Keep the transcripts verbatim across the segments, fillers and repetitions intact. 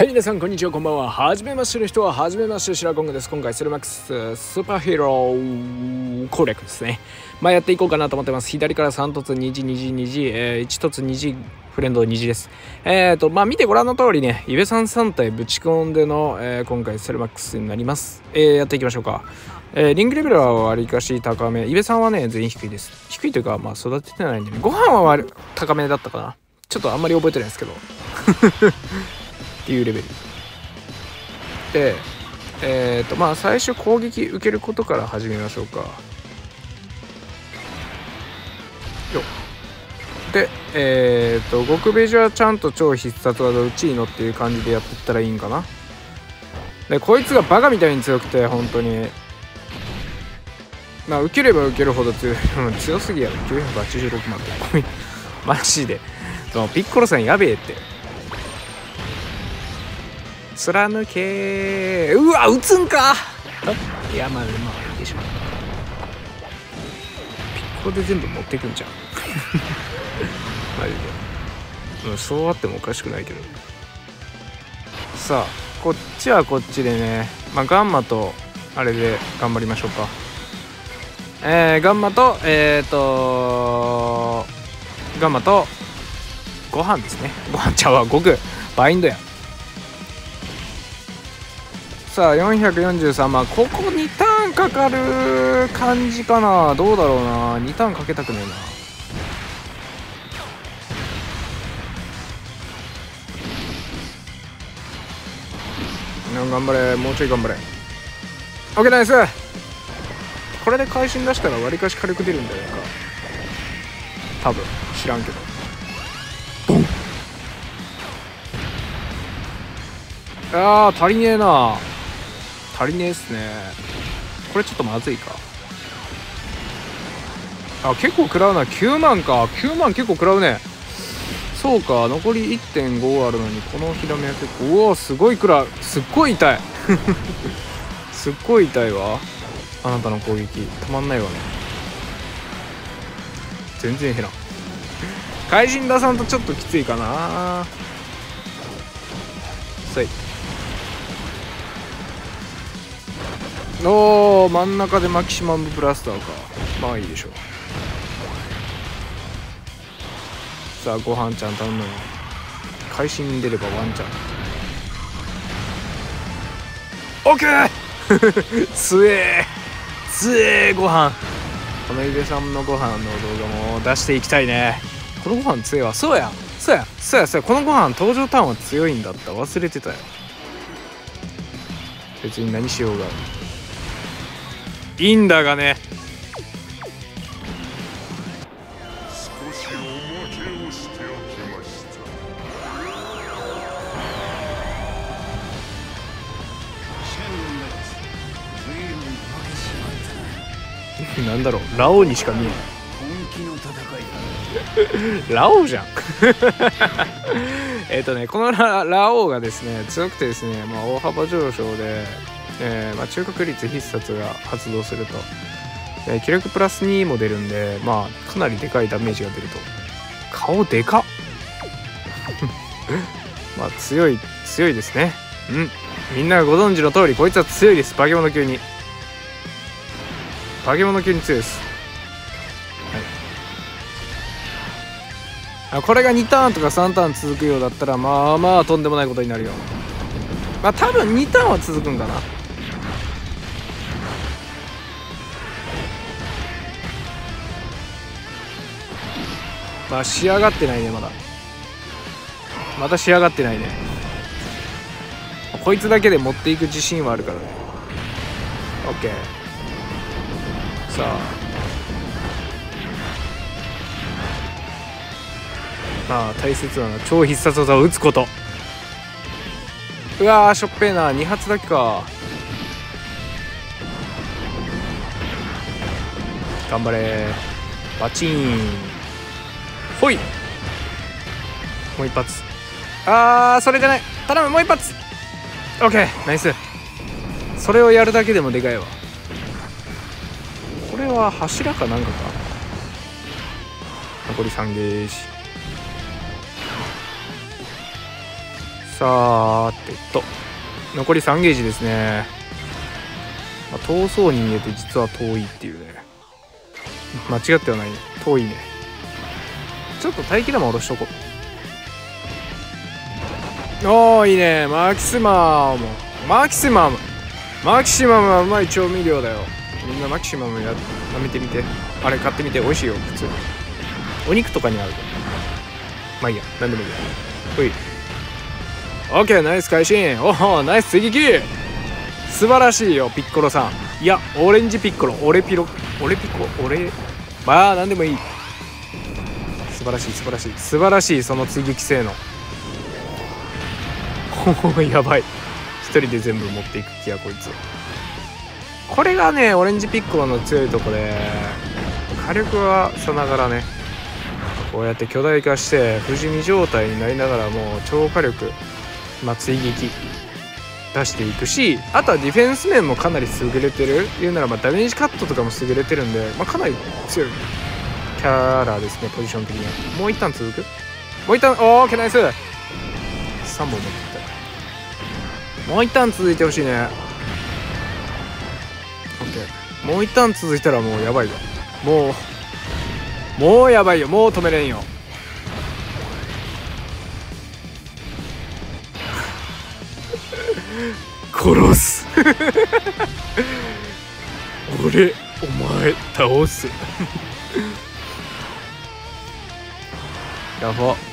はい、皆さんこんにちは、こんばんは。はじめましての人ははじめまして、白コングです。今回セルマックススーパーヒーロー攻略ですね。まあやっていこうかなと思ってます。左からさん突にじにじにじ、えー、いち突にじフレンドにじです。えーとまあ見てご覧の通りね、イベさんさん体ぶち込んでの、えー、今回セルマックスになります。えー、やっていきましょうか。えー、リングレベルはわりかし高め。イベさんはね全員低いです。低いというかまあ育ててないんでね。ご飯は割高めだったかな。ちょっとあんまり覚えてないですけどっていうレベルで、えーとまあ最初攻撃受けることから始めましょうか。よでえーと極ベジはちゃんと超必殺技うちいのっていう感じでやっていったらいいんかな。でこいつがバカみたいに強くて本当にまあ受ければ受けるほど強い強すぎやろ。きゅうひゃくはちじゅうろくまんってマジでピッコロさんやべえって。貫けー。うわ撃つんか。いやまあまあいいでしょ。ピッコロで全部持ってくんじゃんマジでもうそうあってもおかしくないけど。さあこっちはこっちでね、まあガンマとあれで頑張りましょうか。えー、ガンマとえっ、ー、とガンマとご飯ですね。ご飯ちゃうわ、悟空バインドや。さあよんひゃくよんじゅうさんまん、ここにターンかかる感じかな。どうだろうな。にターンかけたくねえな。頑張れ、もうちょい頑張れ。 OK ナイス。これで会心出したらわりかし軽く出るんだよか多分。知らんけどボン。あー足りねえな。足りねえっすね。これちょっとまずいか。あ結構食らうな。きゅうまんか。きゅうまん結構食らうね。そうか、残り いってんご あるのにこのヒラメは結構。うおすごい食らう。すっごい痛いすっごい痛いわ。あなたの攻撃たまんないわね。全然減らん。怪人出さんとちょっときついかな。さいおー真ん中でマキシマムブラスターか。まあいいでしょう。さあご飯ちゃん頼むの。会心に出ればワンちゃんオッケーつえーつえーご飯。このゆべさんのご飯の動画も出していきたいね。このご飯強いわ。そうやそうやそうやそうや、このご飯登場ターンは強いんだった。忘れてたよ。別に何しようがいいんだがね。 少しおまけをしておきました。 なんだろう、ラオウにしか見えない。 本気の戦いだ。 ラオウじゃんえっとねこの ラ, ラオウがですね強くてですね、まあ、大幅上昇で、えーまあ、中確率必殺が発動すると、えー、気力プラスにも出るんで、まあかなりでかいダメージが出ると。顔でかっまあ強い強いですね。うんみんながご存知の通りこいつは強いです。化け物級に化け物級に強いです。はい、あこれがにターンとかさんターン続くようだったらまあまあとんでもないことになるよ。まあ多分にターンは続くんかな。まあ仕上がってないね。まだまた仕上がってないね。こいつだけで持っていく自信はあるからね。 OK さあまあ大切なのは超必殺技を打つこと。うわーしょっぺーな。に発だけか。頑張れバチーンほい。もう一発。あーそれじゃない。頼むもう一発。 OK ナイス。それをやるだけでもでかいわ。これは柱かなんかか。残りさんゲージ。 さーてと残りさんゲージですね。まあ、遠そうに見えて実は遠いっていうね。間違ってはない、遠いね。ちょっと待機玉下ろしとこう。おーいいね。マキシマムマキシマムマキシマムはうまい調味料だよ。みんなマキシマムや舐めてみて。あれ買ってみて、美味しいよ普通に。お肉とかにある。まあいいや、なんでもいいや。ほい。オッケー、ナイス会心。おお、ナイス追撃。素晴らしいよピッコロさん。いや、オレンジピッコロ、俺ピロ俺ピコ俺まあなんでもいい。素晴らしい素晴らしい素晴らしい。その追撃性能やばい。一人で全部持っていく気やこいつ。これがねオレンジピッコロの強いとこで、火力はさながらね、こうやって巨大化して不死身状態になりながらも超火力、まあ、追撃出していくし、あとはディフェンス面もかなり優れてる。言うならばダメージカットとかも優れてるんで、まあ、かなり強いキャラですね、ポジション的には。もう一旦続くもう一旦おーケーナイスさんぼん持ってきた。もう一旦続いてほしいね。 OK、 もう一旦続いたらもうやばいよ。もうもうやばいよ。もう止めれんよ。殺す俺お前倒すやば。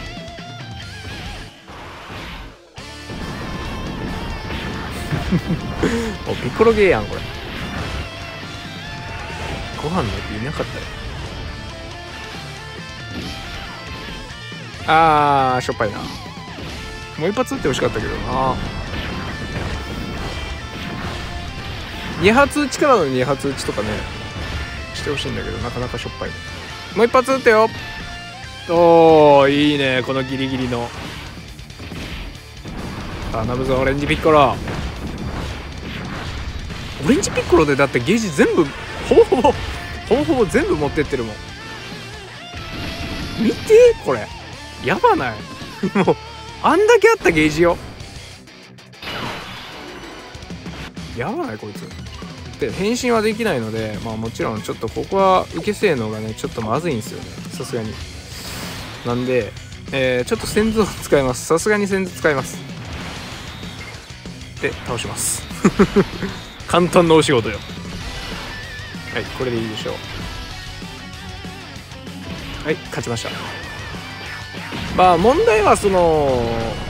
おピッコロゲーやんこれ。ご飯のっていなかったよ。あーしょっぱいな。もう一発撃ってほしかったけどな。に発撃ちからのに発撃ちとかねしてほしいんだけど、なかなかしょっぱい。もう一発撃ってよ。おーいいね、このギリギリの。頼むぞオレンジピッコロ。オレンジピッコロでだってゲージ全部ほぼほぼほぼほぼ全部持ってってるもん。見てこれやばないもうあんだけあったゲージよ。やばないこいつ。で変身はできないので、まあもちろんちょっとここは受け性能がねちょっとまずいんですよね、さすがに。なんで、えー、ちょっと先頭を使います。さすがに先頭使います。で倒します簡単なお仕事よ。はい、これでいいでしょう。はい、勝ちました。まあ問題はその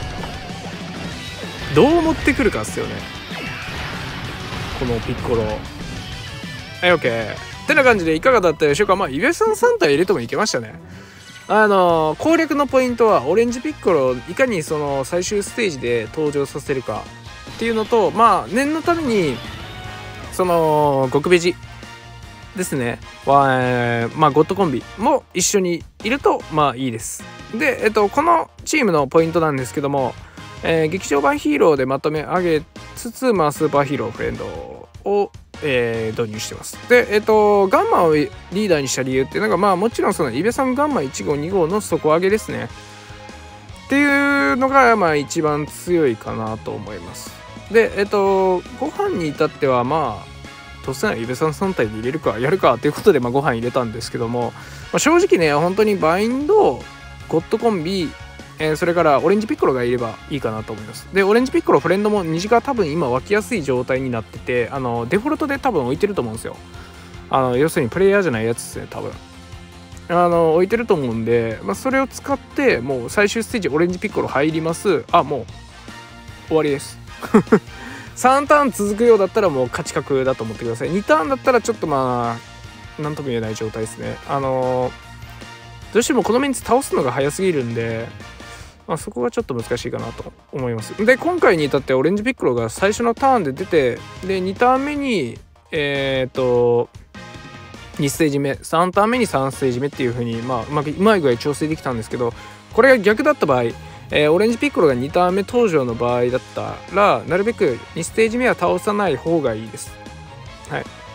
どう持ってくるかっすよね、このピッコロ。はい、 OK ってな感じでいかがだったでしょうか。まあイベさんさん体入れてもいけましたね。あの攻略のポイントはオレンジピッコロをいかにその最終ステージで登場させるかっていうのと、まあ念のためにその極ベジですねは、えー、まあゴッドコンビも一緒にいるとまあいいです。で、えっと、このチームのポイントなんですけども、えー、劇場版ヒーローでまとめ上げつつ、まあ、スーパーヒーローフレンドを、えー、導入してます。で、えっと、ガンマをリーダーにした理由っていうのが、まあもちろんそのイベさんガンマいち号に号の底上げですねっていうのがまあ一番強いかなと思います。で、えっと、ご飯に至ってはまあ突然イベさんさん体で入れるかやるかということで、まあ、ご飯入れたんですけども、まあ、正直ね本当にバインドゴッドコンビ、えー、それからオレンジピッコロがいればいいかなと思います。でオレンジピッコロフレンドも虹が多分今湧きやすい状態になってて、あのデフォルトで多分置いてると思うんですよ。あの要するにプレイヤーじゃないやつですね、多分あの置いてると思うんで、まあ、それを使ってもう最終ステージオレンジピッコロ入ります。あもう終わりですさんターン続くようだったらもう勝ち確だと思ってください。にターンだったらちょっとまあ何とも言えない状態ですね。あのー、どうしてもこのメンツ倒すのが早すぎるんで、まあ、そこがちょっと難しいかなと思います。で今回に至ってオレンジピッコロが最初のターンで出て、でにターン目にえー、っとにステージ目、さんターン目にさんステージ目っていう風に、まあ、うまくうまい具合調整できたんですけど、これが逆だった場合、えー、オレンジピッコロがにターン目登場の場合だったらなるべくにステージ目は倒さない方がいいです。はい、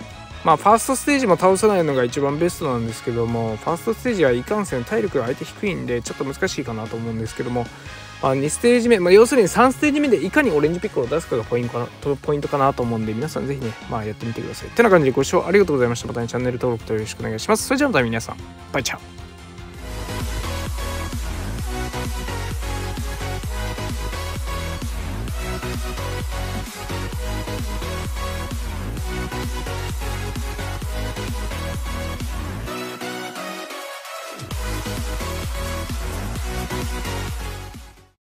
まあファーストステージも倒さないのが一番ベストなんですけども、ファーストステージはいかんせん体力が相手低いんでちょっと難しいかなと思うんですけども、まあ、にステージ目、まあ、要するにさんステージ目でいかにオレンジピッコロを出すかがポイントかなポイントかなと思うんで、皆さんぜひね、まあ、やってみてください。てな感じでご視聴ありがとうございました。またねチャンネル登録とよろしくお願いします。それじゃあまた皆さんバイチャー。